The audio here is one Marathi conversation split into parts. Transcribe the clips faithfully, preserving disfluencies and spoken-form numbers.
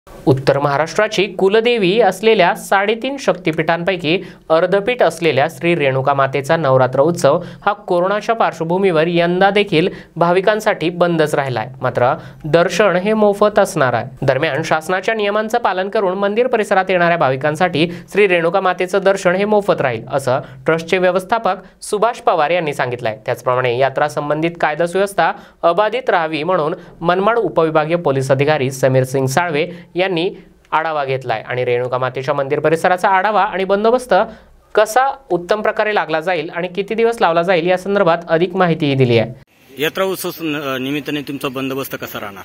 उत्तर महाराष्ट्राची कुलदेवी असलेल्या साडेतीन शक्तिपीठांपैकी अर्धपीठ असलेल्या श्री रेणुका मातेचा नवरात्र उत्सव हा कोरोनाच्या पार्श्वभूमीवर यंदा देखील भाविकांसाठी बंदच राहिला आहे। मात्र दर्शन हे मोफत असणार आहे। दरम्यान शासनाच्या नियमांचं पालन करून मंदिर परिसरात येणाऱ्या भाविकांसाठी श्री रेणुका मातेचं दर्शन हे मोफत राहील असं ट्रस्टचे व्यवस्थापक सुभाष पवार यांनी सांगितलंय। त्याचप्रमाणे यात्रा संबंधित कायदा सुव्यवस्था अबाधित राहावी म्हणून मनमाड उपविभागीय पोलीस अधिकारी समीर सिंग साळवे यांनी आढावा घेतलाय आणि रेणुका मातेच्या मंदिर परिसराचा आढावा आणि बंदोबस्त कसा उत्तम प्रकारे लागला जाईल आणि किती दिवस लावला जाईल या संदर्भात अधिक माहिती दिली आहे। यात्रा उत्सव निमित्ताने तुमचा बंदोबस्त कसा राहणार?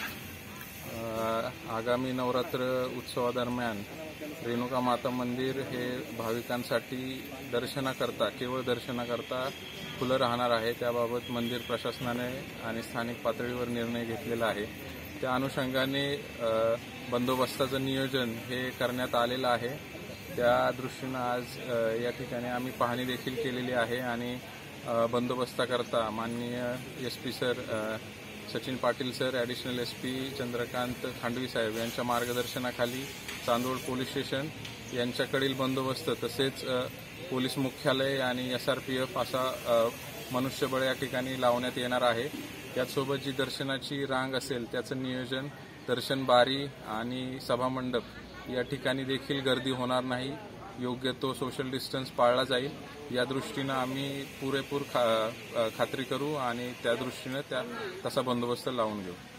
आगामी नवरात्र उत्सवादरम्यान रेणुका माता मंदिर हे भाविकांसाठी दर्शनाकरता केवळ दर्शनाकरता खुलं राहणार आहे। त्याबाबत मंदिर प्रशासनाने आणि स्थानिक पातळीवर निर्णय घेतलेला आहे। त्या अनुषंगाने बंदोबस्ताचं नियोजन हे करण्यात आलेलं आहे। त्या दृष्टीनं आज या ठिकाणी आम्ही पाहणी देखील केलेली आहे आणि बंदोबस्ताकरता माननीय S P sir Sachin Patil sir, additional S P Chandrakant Khandavi साहेब यांच्या मार्गदर्शनाखाली चांदोड पोलीस स्टेशन यांच्याकडील बंदोबस्त तसेच पोलीस मुख्यालय आणि एस आर पी एफ असा मनुष्यबळ या ठिकाणी लावण्यात येणार आहे। त्याचसोबत जी दर्शनाची रांग असेल त्याचं नियोजन, दर्शन बारी आणि सभामंडप या ठिकाणी देखील गर्दी होणार नाही, योग्य तो सोशल डिस्टन्स पाळला जाईल। या दृष्टीनं आम्ही पुरेपूर खा खात्री करू आणि त्या दृष्टीनं त्या तसा बंदोबस्त लावून घेऊ।